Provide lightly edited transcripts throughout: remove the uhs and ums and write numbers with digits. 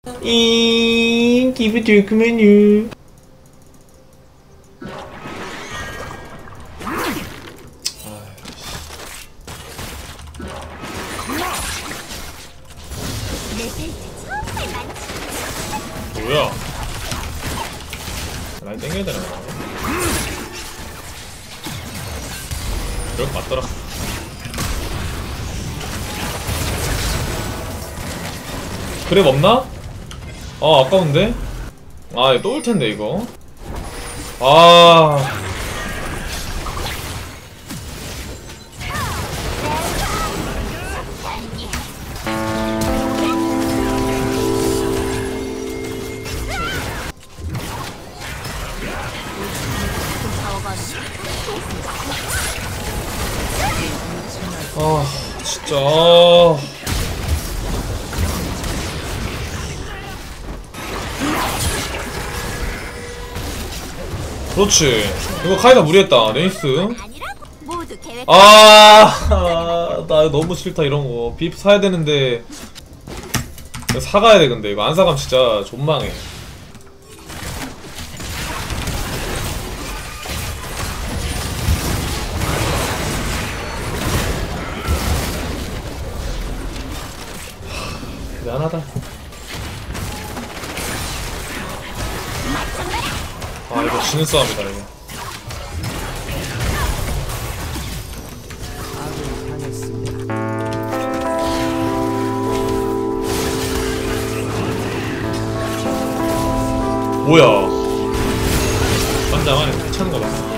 기분 좋구만요. 뭐야? 라인 땡겨야 되나? 이렇게 맞더라. 그랩 없나? 아 아까운데? 아 이거 또 올텐데 이거. 아 진짜 그렇지. 이거 카이다 무리했다. 레이스. 나 너무 싫다 이런거. 빕 사야 되는데 사가야 돼. 근데 이거 안 사가면 진짜 존망해. 미안하다. 아 이거 지는 싸움이다 이거. 뭐야? 반장안에 괜찮은 거 봤어.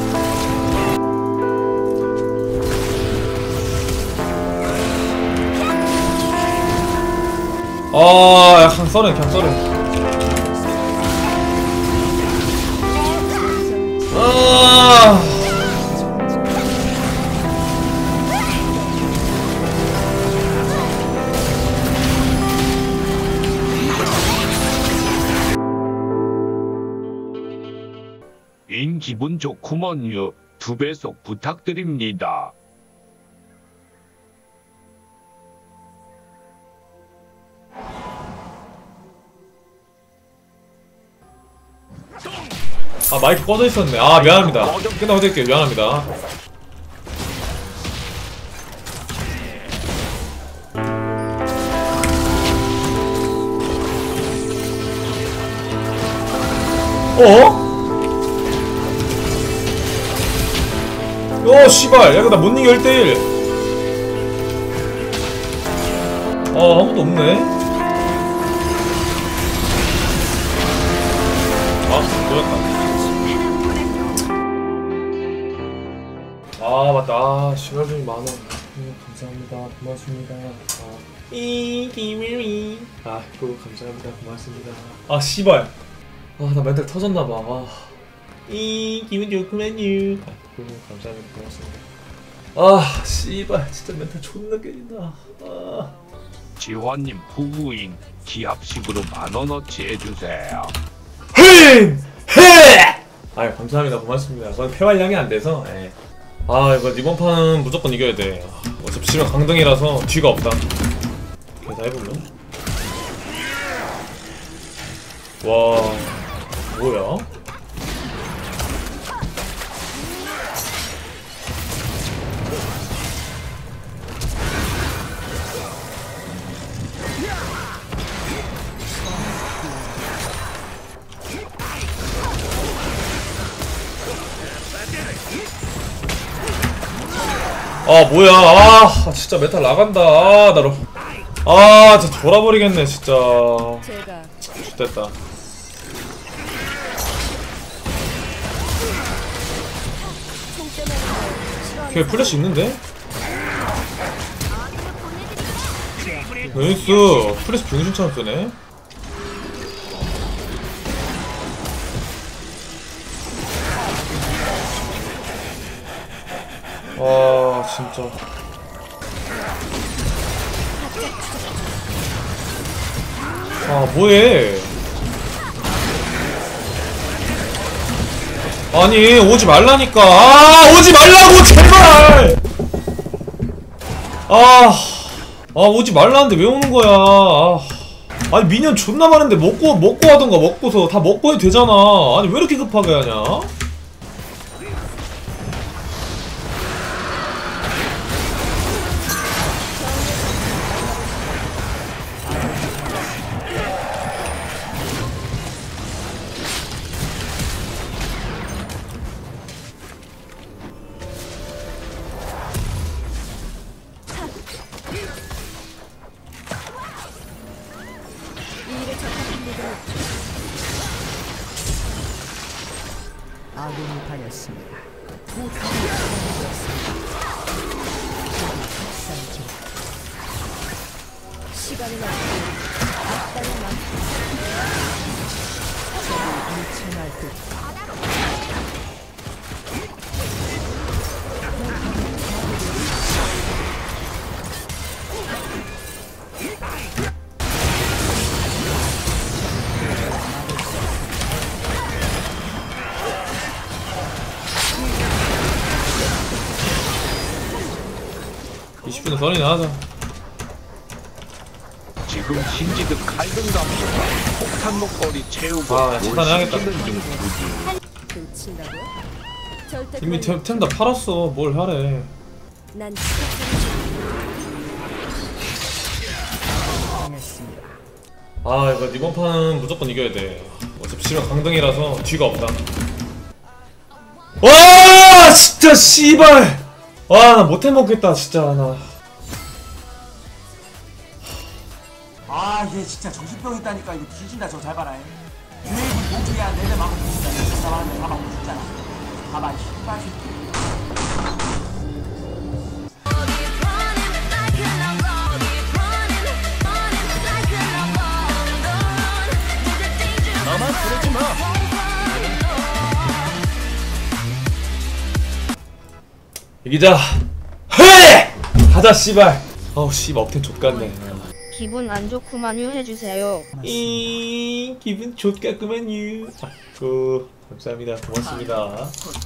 아 약간 썰은 그냥 썰은. 인 기분 좋구먼요. 2배속 부탁드립니다. 아 마이크 꺼져 있었네. 아 미안합니다. 끝나고 드릴게요. 미안합니다. 씨발. 야 나 못 이겨 1대1. 아무도 없네. 보였다. 맞다. 시발종이 만원. 감사합니다. 고맙습니다. 감사합니다. 고맙습니다. 씨발. 나 멘탈 터졌나봐. 기분 좋구만요. 감사합니다. 고맙습니다. 씨발. 진짜 멘탈 존나 깨진다. 지환님 후구인 기합식으로 10,000원어치 해주세요. 감사합니다. 고맙습니다. 그건 폐활량이 안 돼서. 이거 이번 판은 무조건 이겨야 돼. 어차피 지면 강등이라서 뒤가 없다. 계속 해보면. 와, 뭐야? 뭐야. 진짜 메탈 나간다. 진짜 돌아버리겠네 진짜. 됐다. 걔 플래시 있는데? 나이스. 플래시 병신처럼 쓰네. 진짜. 뭐해. 아니 오지 말라니까. 오지 말라고 제발. 오지 말라는데 왜 오는 거야. 아니 미니언 존나 많은데 먹고 하던가. 먹고서 다 먹고 해도 되잖아. 아니 왜 이렇게 급하게 하냐? 아군이 다녔습니다. 시간이 적당히 많고 적을 일침할 듯 는 선이나 하자. 지금 신지드 칼등감으로 폭탄 목걸이 채우고 아, 차단해야겠다. 놓친다고요? 절대 이미 그럴 템 다 팔았어. 뭘 하래. 난 당했습니다. 아 이거 이번 판은 무조건 이겨야 돼. 어차피 지면 강등이라서 뒤가 없다. 와 진짜 씨발. 와 나 못해 먹겠다 진짜 나. 아, 얘 진짜 정신병 있다니까. 이거 뒤진다. 저거 잘 봐라. 유해군 목줄이야. 내내 막고 뒤진다. 진짜 말하면 다 막고 뒤잖아. 봐봐, 씨발 새끼. 너만 부르지 마. 이기자. 헤! 가자 씨발. 어우 씨발 억텐 족같네. 기분 안 좋구만요 해주세요. 이 기분 족같구만요. 자꾸 감사합니다. 고맙습니다.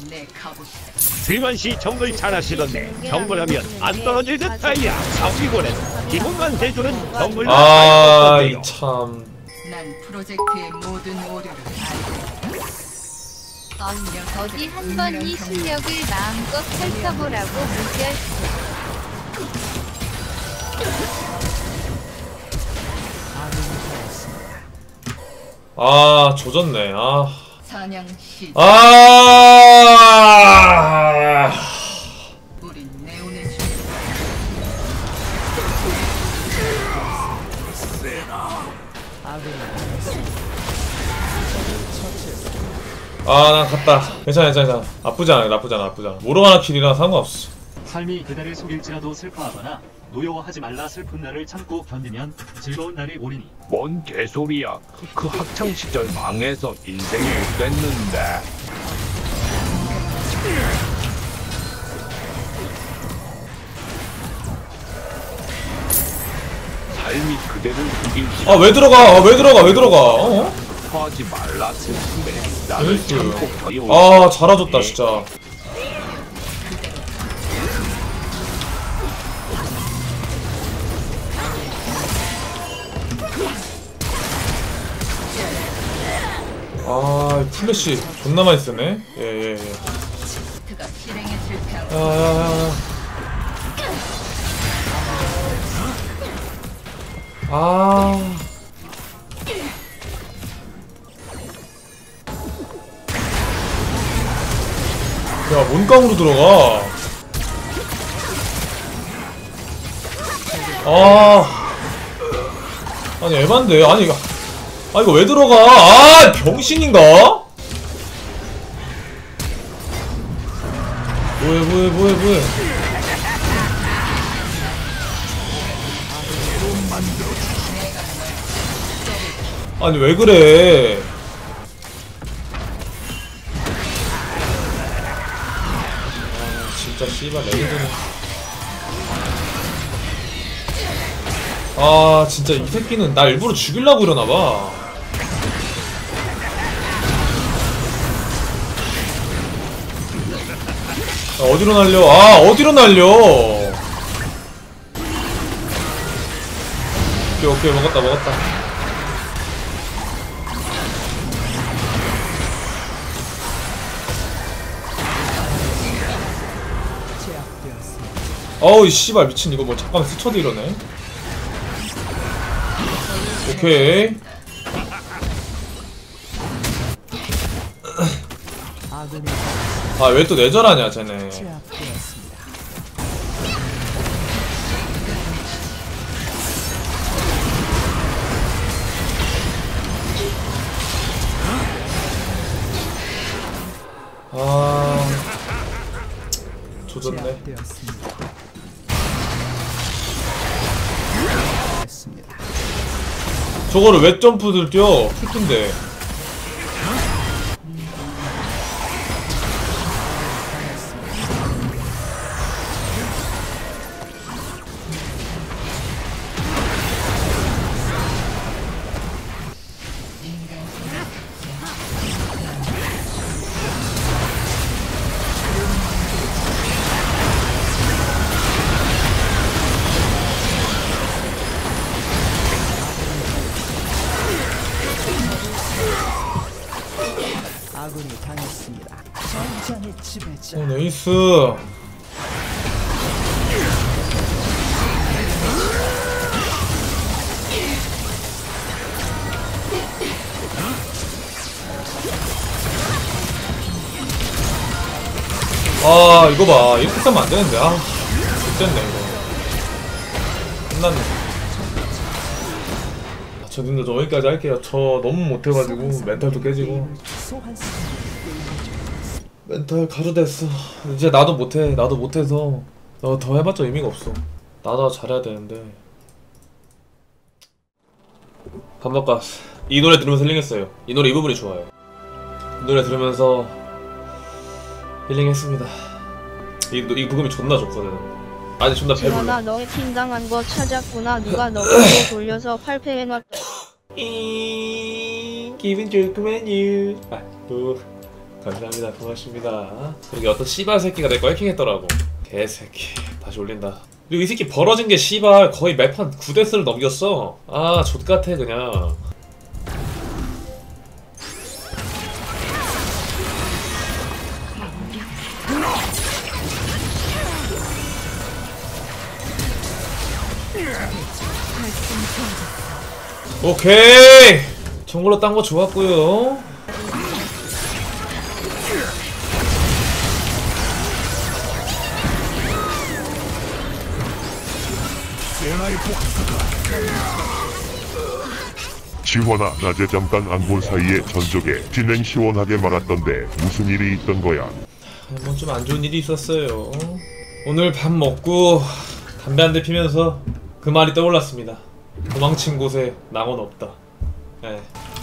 슬만씨 정글 잘하시던데 정글하면 안 떨어질 듯하야. 사위곤에서 기분만 대주는 정글. 아 이 참. 난 프로젝트의 모든 오류를 알고 어디 한 번 이 실력을 마음껏 펼쳐보라고 무시할 아 조졌네. 아. 사냥 시 아. 우린 네온의 주 아, 난 갔다. 괜찮아. 나쁘지 않아. 모로가나 킬이랑 상관없어. 삶이 그대를 속일지라도 슬퍼하거나 노여워하지 말라 슬픈 날을 참고 견디면 즐거운 날이 오리니. 뭔 개소리야. 그 학창 시절 망해서 인생이 못됐는데. 삶이 그대를 죽일지 아, 왜 들어가? 어? 하지 말라 슬픔에 나를 나이스. 참고 견디고 아, 잘해줬다, 진짜. 아, 플래시 존나 많이 쓰네. 예. 그가 실행에 실패하고 아. 야, 뭔깡으로 들어가. 아니, 에반데. 아니, 이거 왜 들어가? 아, 병신인가? 뭐해. 아니, 왜 그래? 아, 진짜 씨발 레이드는. 아, 진짜 이 새끼는 나 일부러 죽이려고 이러나봐. 어디로 날려? 어디로 날려? 오케이, 먹었다. 어우 이 씨발 미친 이거 뭐 잠깐 스쳐도 이러네. 오케이. 아 왜 또 내절하냐 쟤네. 아 조졌네. 저거를 왜 점프를 뛰어? 푸트인데. 네이스. 아 이거 봐 이렇게 싸면 안 되는데. 아 X됐네 이거. 끝났네. 저 님들 저 여기까지 할게요. 저 너무 못해가지고 멘탈도 깨지고 멘탈 가루됐어. 이제 나도 못해. 나도 못해서 더 해봤자 의미가 없어. 나도 잘해야 되는데. 반박가 이 노래 들으면서 힐링했어요. 이 노래 이 부분이 좋아요. 이 노래 들으면서 힐링했습니다. 이 부분이 존나 좋거든. 아니 존나 배불러. 지원아 너의 팀 당한 거 찾았구나. 누가 너 돌려서 8패 해놨다. 기분 좋구만요. 감사합니다. 고맙습니다. 여기 어떤 씨발 새끼가 내 거 해킹했더라고. 개새끼. 다시 올린다. 그리고 이 새끼 벌어진 게 씨발 거의 매판 9데스를 넘겼어. 아 좆같아 그냥. 오케이. 정글로 딴 거 좋았고요. 지원아, 낮에 잠깐 안 본 사이에 전적에 진행 시원하게 말았던데 무슨 일이 있던 거야? 뭐 좀 안 좋은 일이 있었어요. 오늘 밥 먹고 담배 한 대 피면서 그 말이 떠올랐습니다. 도망친 곳에 낙원 없다. 네.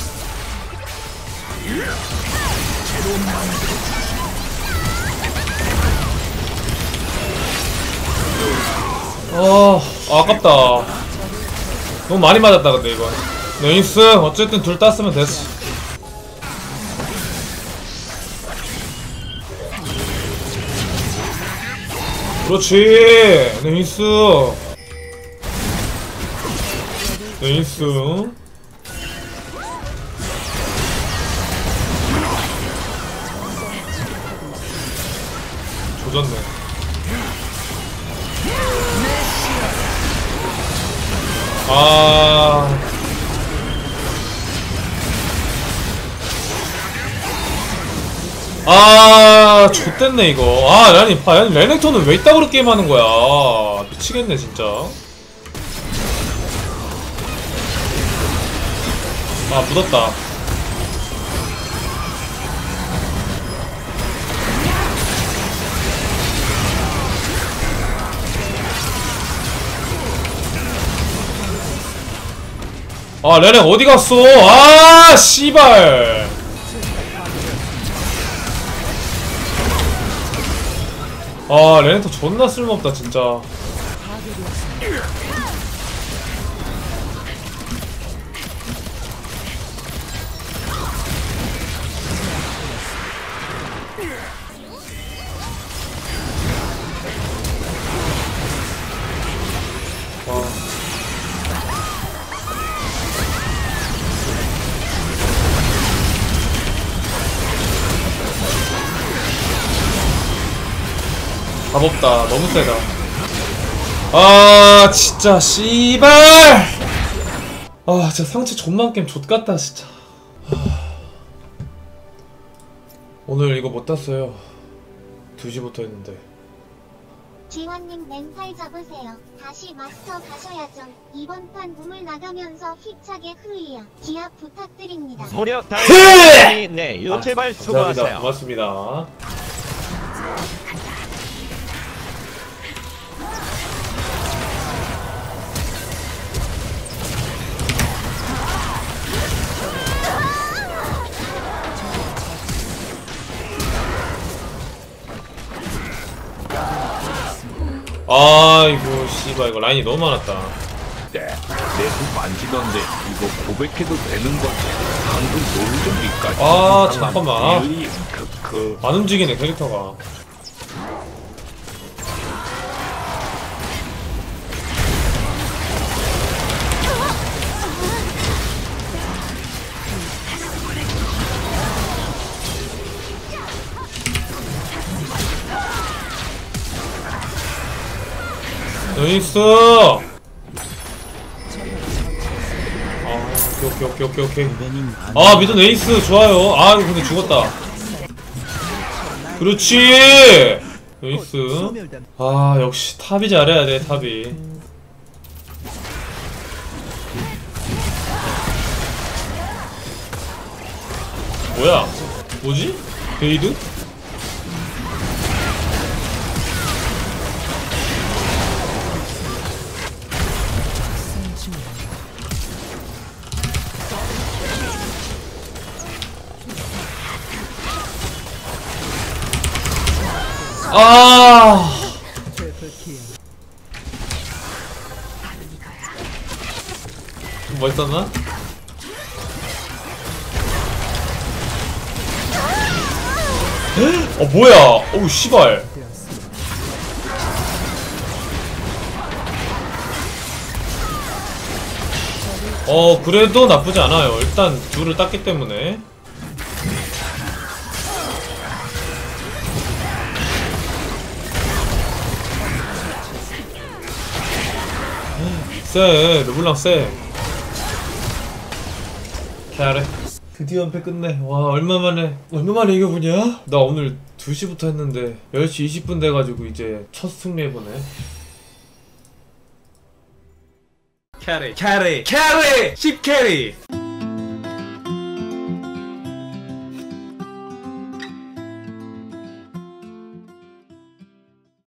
아깝다. 너무 많이 맞았다 근데 이건. 네이스. 어쨌든 둘 땄으면 됐어. 그렇지. 네이스. 네이스. 조졌네. 좆됐네 이거. 아니 레넥톤은 왜 이따구로 게임하는 거야. 미치겠네 진짜. 묻었다. 레넥 어디 갔어? 씨발. 레넥톤 존나 쓸모없다 진짜. 답 없다. 너무 세다. 아 진짜 씨발. 아 진짜 상체 존만 게임 좆같다 진짜. 오늘 이거 못 땄어요. 2시부터 했는데. 지원님 멘탈 잡으세요. 다시 마스터 가셔야죠. 이번 판 우물 나가면서 힘차게 흐이야. 기합 부탁드립니다. 무려 다행히 네 유체발 감사합니다. 수고하세요. 고맙습니다. 아이고 씨발 이거 라인이 너무 많았다. 내 손 만지던데 이거 고백해도 되는 거지. 방금 놀던기까지. 아 잠깐만. 크크. 안 움직이네 캐릭터가. 나이스! 오케이. 아, 미드 에이스 좋아요. 아, 이거 근데 죽었다. 그렇지! 에이스. 아, 역시 탑이 잘해야 돼, 탑이. 뭐야? 뭐지? 베이드? 아. 멋있었나? 뭐야? 어우 씨발. 그래도 나쁘지 않아요. 일단 둘을 땄기 때문에. 쎄, 르블랑 쎄. 잘해. 드디어 연패 끝내. 와, 얼마만에 이겨보냐? 나 오늘 2시부터 했는데 10시 20분 돼가지고 이제 첫 승리해보네. 캐리 10캐리!